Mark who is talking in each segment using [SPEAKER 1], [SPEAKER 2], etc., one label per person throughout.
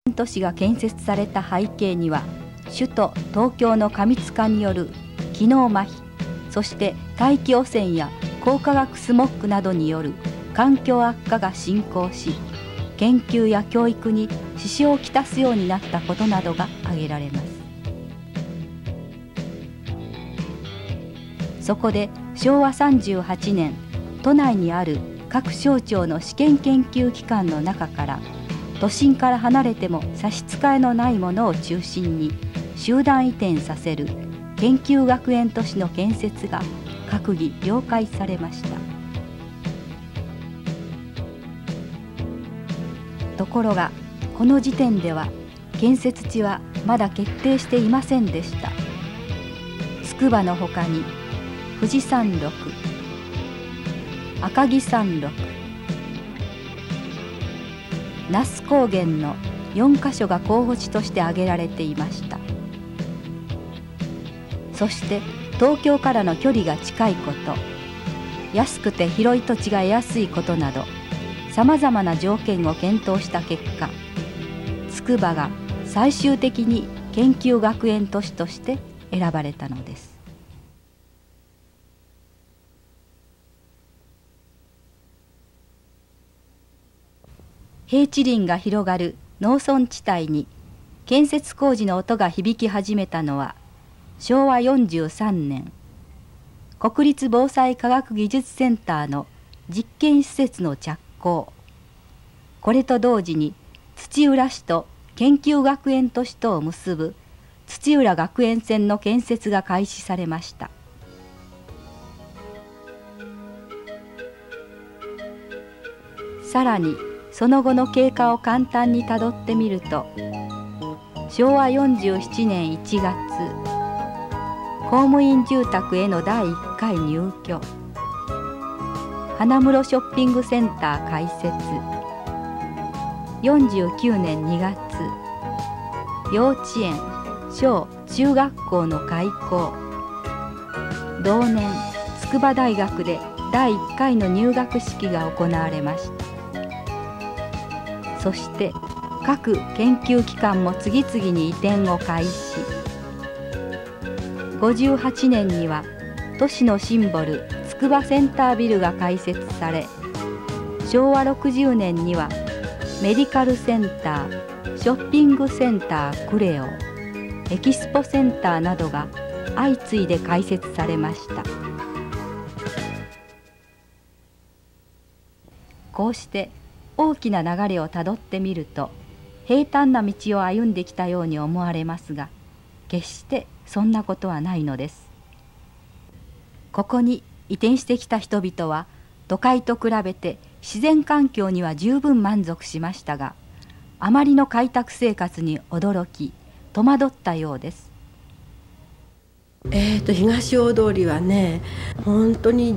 [SPEAKER 1] 都市が建設された背景には、首都東京の過密化による機能麻痺、そして大気汚染や高化学スモッグなどによる環境悪化が進行し、研究や教育に支障をきたすようになったことなどが挙げられます。そこで昭和38年、都内にある各省庁の試験研究機関の中から、都心から離れても差し支えのないものを中心に集団移転させる研究学園都市の建設が閣議了解されました。ところがこの時点では建設地はまだ決定していませんでした。筑波のほかに富士山麓、赤城山麓、那須高原の4カ所が候補地として挙げられていました。そして東京からの距離が近いこと、安くて広い土地が得やすいことなど、さまざまな条件を検討した結果、筑波が最終的に研究学園都市として選ばれたのです。平地林が広がる農村地帯に建設工事の音が響き始めたのは昭和43年、国立防災科学技術センターの実験施設の着工、これと同時に土浦市と研究学園都市とを結ぶ土浦学園線の建設が開始されました。さらにその後の経過を簡単にたどってみると、昭和47年1月、公務員住宅への第1回入居、花室ショッピングセンター開設、49年2月、幼稚園、小中学校の開校、同年筑波大学で第1回の入学式が行われました。そして各研究機関も次々に移転を開始。58年には都市のシンボル筑波センタービルが開設され、昭和60年にはメディカルセンター、ショッピングセンタークレオ、エキスポセンターなどが相次いで開設されました。こうして大きな流れをたどってみると、平坦な道を歩んできたように思われますが、決してそんなことはないのです。ここに移転してきた人々は、都会と比べて自然環境には十分満足しましたが、あまりの開拓生活に驚き戸惑ったようです。
[SPEAKER 2] 東大通りはね、本当に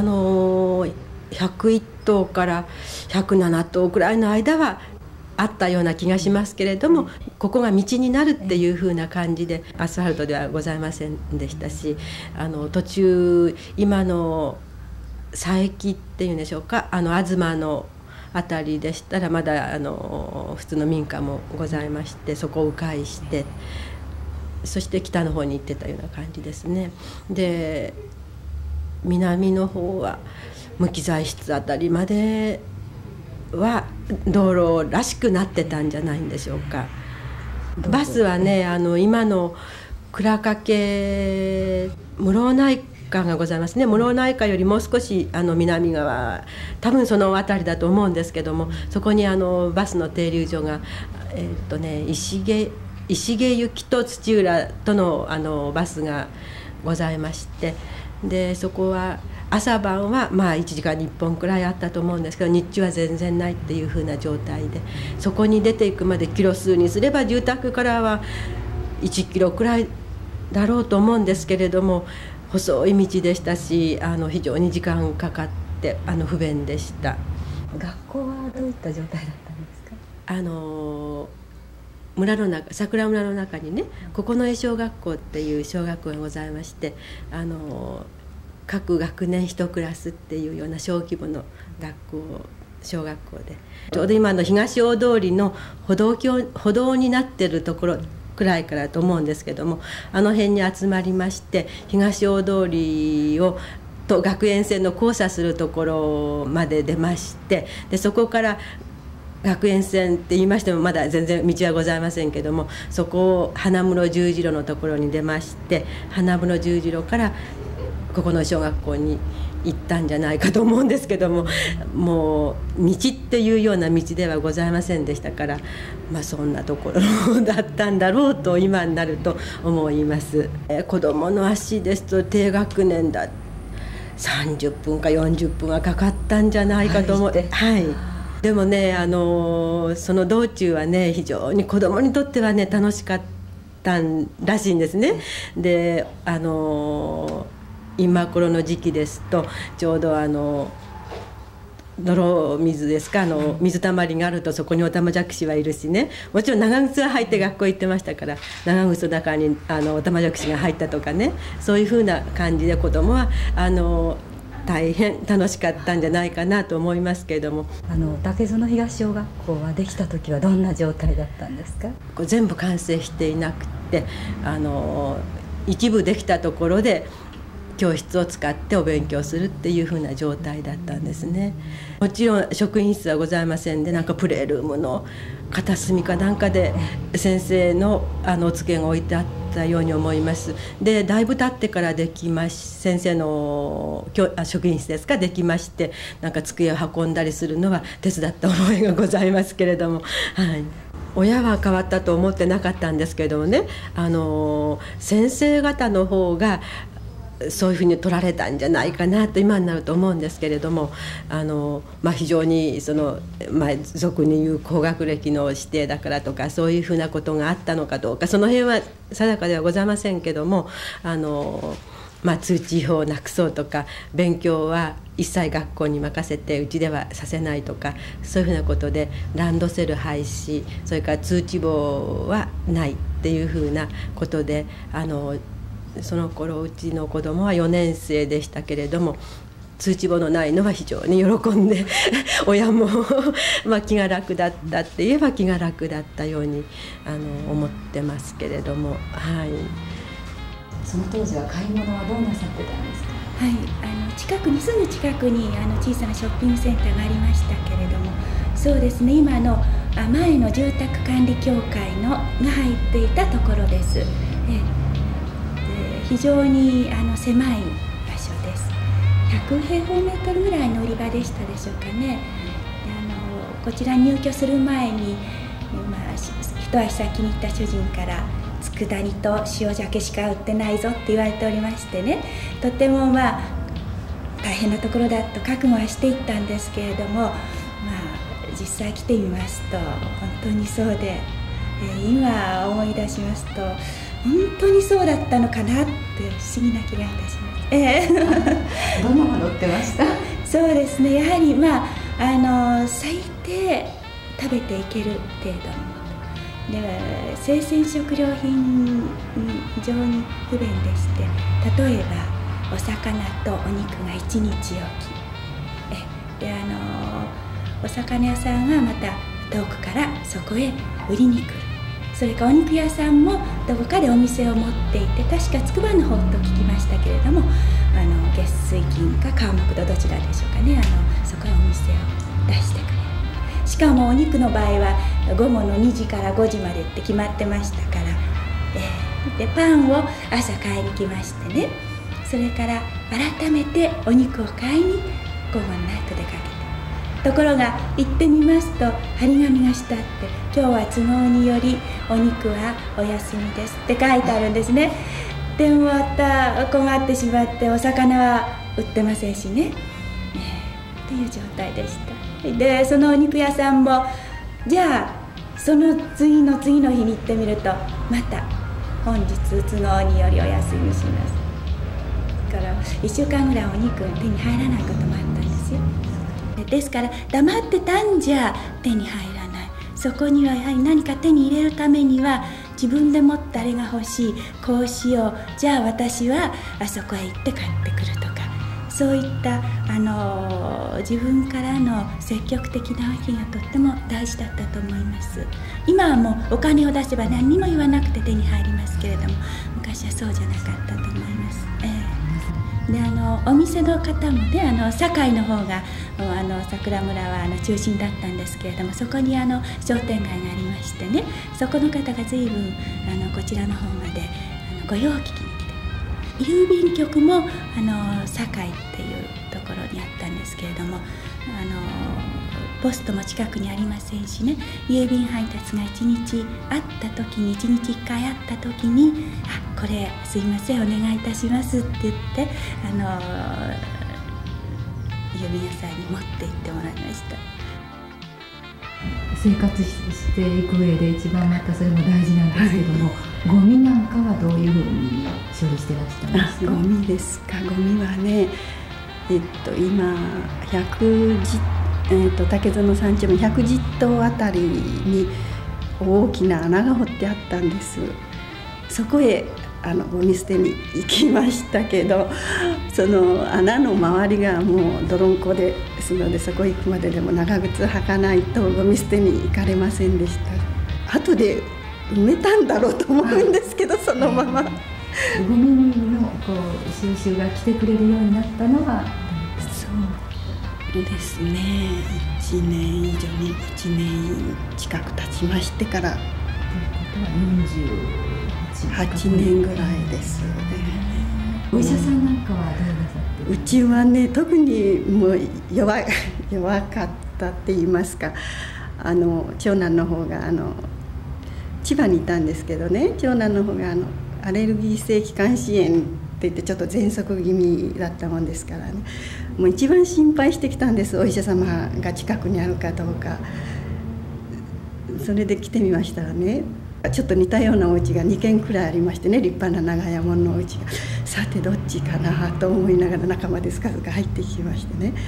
[SPEAKER 2] 101棟から107棟くらいの間はあったような気がしますけれども、ここが道になるっていう風な感じでアスファルトではございませんでしたし、途中今の佐伯っていうんでしょうか、東の辺りでしたらまだ普通の民家もございまして、そこを迂回してそして北の方に行ってたような感じですね。で南の方は無機材質あたりまでは道路らしくなってたんじゃないんでしょうか。バスはね、今の倉掛室内科がございますね。室内科よりもう少し南側、多分その辺りだと思うんですけども、そこにバスの停留所が石毛行きと土浦とのバスがございまして、でそこは朝晩は1時間に1本くらいあったと思うんですけど、日中は全然ないっていう風な状態で、そこに出ていくまでキロ数にすれば住宅からは1キロくらいだろうと思うんですけれども、細い道でしたし、非常に時間かかって不便でした。
[SPEAKER 1] 学校はどういった状態だったんですか？
[SPEAKER 2] 村の中、桜村の中にね、九重小学校っていう小学校がございまして、各学年1クラスっていうような小規模の学校小学校で、ちょうど今の東大通りの歩道になってるところくらいからと思うんですけども、あの辺に集まりまして、東大通りをと学園線の交差するところまで出まして、でそこから学園線って言いましてもまだ全然道はございませんけども、そこを花室十字路のところに出まして、花室十字路からここの小学校に行ったんじゃないかと思うんですけども、もう道っていうような道ではございませんでしたから、そんなところだったんだろうと今になると思います。子どもの足ですと低学年だ30分か40分はかかったんじゃないかと思う。はい、でもね、その道中はね、非常に子どもにとってはね楽しかったらしいんですね。で今頃の時期ですとちょうど泥水ですか、水たまりがあるとそこにオタマジャクシはいるしね、もちろん長靴は履いて学校行ってましたから、長靴の中にオタマジャクシが入ったとかね、そういうふうな感じで子どもは大変楽しかったんじゃないかなと思いますけれども。
[SPEAKER 1] 竹園東小学校はできた時はどんな状態だったんですか？
[SPEAKER 2] 全部完成していなくて、一部できたところで教室を使ってお勉強するっていう風な状態だったんですね。もちろん職員室はございませんで、なんかプレールームの片隅かなんかで先生のお机が置いてあったように思います。でだいぶ経ってから先生の職員室ですか、できまして、なんか机を運んだりするのは手伝った覚えがございますけれども、はい、親は変わったと思ってなかったんですけれどもね、先生方の方がそういうふうに取られたんじゃないかなと今になると思うんですけれども、非常に俗に言う高学歴の指定だからとか、そういうふうなことがあったのかどうか、その辺は定かではございませんけども、通知表をなくそうとか、勉強は一切学校に任せてうちではさせないとか、そういうふうなことでランドセル廃止、それから通知簿はないっていうふうなことで、その頃うちの子供は4年生でしたけれども、通知簿のないのは非常に喜んで親も気が楽だったって言えば気が楽だったように思ってますけれども、はい。
[SPEAKER 1] その当時は買い物はどうなさってたんですか？
[SPEAKER 3] はい、すぐ近くに小さなショッピングセンターがありましたけれども、そうですね、今の前の住宅管理協会が入っていたところです。非常に狭い場所です。100平方メートルぐらいの売り場でしたでしょうかね。こちらに入居する前に、一足先に行った主人から佃煮と塩鮭しか売ってないぞって言われておりましてね、とても大変なところだと覚悟はしていったんですけれども、実際来てみますと本当にそうで、今思い出しますと本当にそうだったのかなって不思議な気がいたします。
[SPEAKER 1] どんなもの売ってました？
[SPEAKER 3] そうですね、やはり最低食べていける程度のもので、生鮮食料品非常に不便でして、例えばお魚とお肉が1日おきで、お魚屋さんがまた遠くからそこへ売りに来る。それからお肉屋さんもどこかでお店を持っていて、確かつくばの方と聞きましたけれども、月水金か川木戸どちらでしょうかね、そこへお店を出してくれる。しかもお肉の場合は午後の2時から5時までって決まってましたから、でパンを朝買いに来ましてね、それから改めてお肉を買いに午後になると出かけて、ところが行ってみますと張り紙がしてあって、今日は都合によりお肉はお休みですって書いてあるんですね。でもまた困ってしまって、お魚は売ってませんしね、っていう状態でした。でそのお肉屋さんもじゃあその次の日に行ってみると、また本日都合によりお休みします。だから1週間ぐらいお肉手に入らないこともあったんですよ。ですから黙ってたんじゃ手に入らない。そこにはやはり何か手に入れるためには自分でもってあれが欲しい、こうしよう、じゃあ私はあそこへ行って買ってくるとか、 そういった自分からの積極的な動きがとっても大事だったと思います。今はもうお金を出せば何にも言わなくて手に入りますけれども、昔はそうじゃなかったと思います。でお店の方もね、堺の方が桜村は中心だったんですけれども、そこに商店街がありましてね、そこの方が随分こちらの方までご用を聞きに来て、郵便局も堺っていうところにあったんですけれども、ポストも近くにありませんしね、郵便配達が1日あった時に、1日1回あった時に「あ、これすいませんお願いいたします」って言って郵便屋さんに持って行ってもらいました。
[SPEAKER 1] 生活していく上で一番またそれも大事なんですけども、ゴミなんかはどういうふうに処理してらっしゃるんですか？
[SPEAKER 4] ゴミですか。ゴミはね、今竹園3丁目110棟あたりに大きな穴が掘ってあったんです。そこへゴミ捨てに行きましたけど、その穴の周りがもう泥んこですので、そこ行くまででも長靴履かないとゴミ捨てに行かれませんでした。後で埋めたんだろうと思うんですけど、そのまま。
[SPEAKER 1] ゴミの収集が来てくれるようになったのは、
[SPEAKER 4] そうですね、1年以上に1年近く経ちましてから。
[SPEAKER 1] ということは
[SPEAKER 4] 48年ぐらいですね。
[SPEAKER 1] お医者さんなんかはどうなさってる？
[SPEAKER 4] うちはね、特にもう弱かったって言いますか、長男の方が千葉にいたんですけどね、長男の方がアレルギー性気管支炎って言ってちょっと喘息気味だったもんですからね、もう一番心配してきたんです。お医者様が近くにあるかどうか。それで来てみましたらね、ちょっと似たようなお家が2軒くらいありましてね、立派な長屋門のお家が、さてどっちかなと思いながら中までスカスカ入ってきましてね、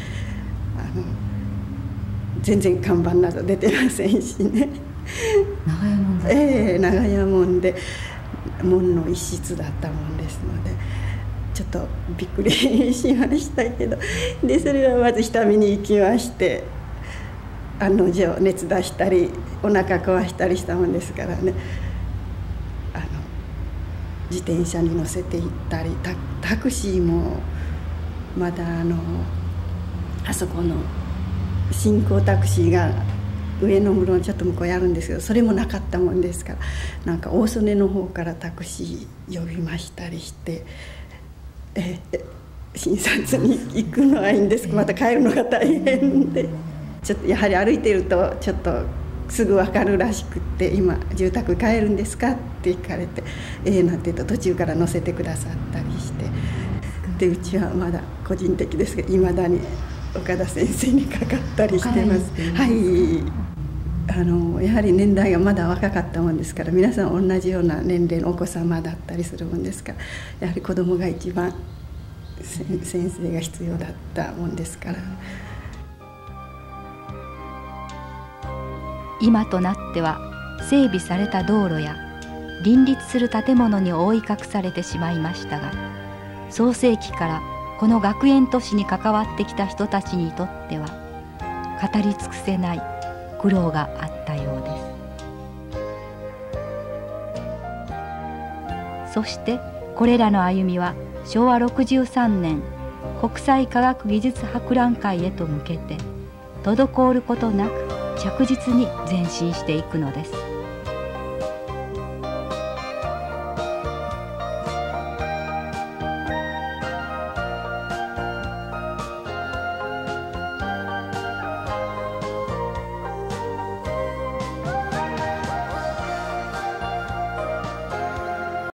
[SPEAKER 4] 全然看板など出てませんしね。
[SPEAKER 1] 長屋門だった。
[SPEAKER 4] 長屋門で門の一室だったもんですので、ちょっとびっくりしましたけど、でそれはまず下見に行きまして、案の定熱出したりお腹壊したりしたもんですからね、自転車に乗せて行ったり、タクシーもまだあそこの新興タクシーが上野室のちょっと向こうにあるんですけど、それもなかったもんですから、なんか大曽根の方からタクシー呼びましたりして、診察に行くのはいいんですけど、また帰るのが大変で。ちょっとやはり歩いているとちょっとすぐ分かるらしくって、今住宅帰るんですかって聞かれて、なんて言うと途中から乗せてくださったりして、でうちはまだ個人的ですけど、いまだに岡田先生にかかったりしてます。はい、やはり年代がまだ若かったもんですから、皆さん同じような年齢のお子様だったりするもんですから、やはり子供が一番先生が必要だったもんですから。
[SPEAKER 1] 今となっては整備された道路や林立する建物に覆い隠されてしまいましたが、創世期からこの学園都市に関わってきた人たちにとっては語り尽くせない苦労があったようです。そしてこれらの歩みは昭和63年国際科学技術博覧会へと向けて滞ることなく着実に前進していくのです。